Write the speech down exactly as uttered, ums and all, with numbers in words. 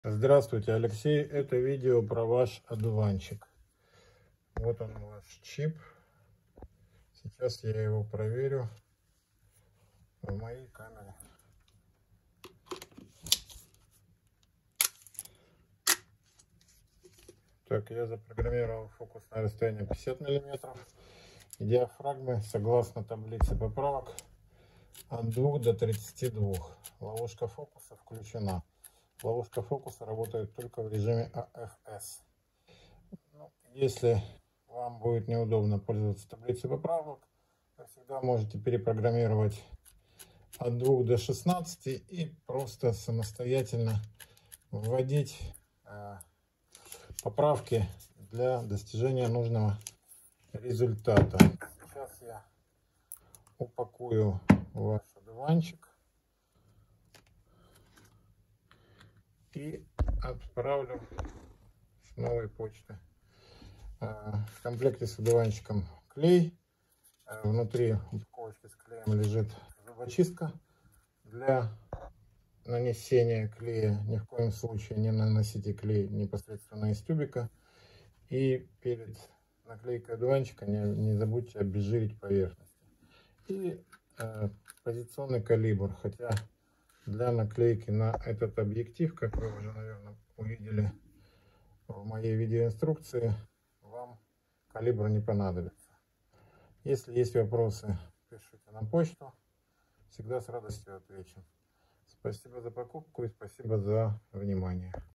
Здравствуйте, Алексей. Это видео про ваш одуванчик. Вот он, ваш чип. Сейчас я его проверю в моей камере. Так, я запрограммировал фокус на расстояние пятьдесят миллиметров. Диафрагмы, согласно таблице поправок, от двух до тридцати двух. Ловушка фокуса включена. Ловушка фокуса работает только в режиме а эф эс. Ну, если вам будет неудобно пользоваться таблицей поправок, вы всегда можете перепрограммировать от двух до шестнадцати и просто самостоятельно вводить э, поправки для достижения нужного результата. Сейчас я упакую ваш одуванчик и отправлю с новой почты. В комплекте с одуванчиком клей. Внутри упаковочки с клеем лежит зубочистка. Для нанесения клея ни в коем случае не наносите клей непосредственно из тюбика. И перед наклейкой одуванчика не, не забудьте обезжирить поверхность. И э, позиционный калибр. Хотя для наклейки на этот объектив, как вы уже, наверное, увидели в моей видеоинструкции, вам калибр не понадобится. Если есть вопросы, пишите на почту. Всегда с радостью отвечу. Спасибо за покупку и спасибо за внимание.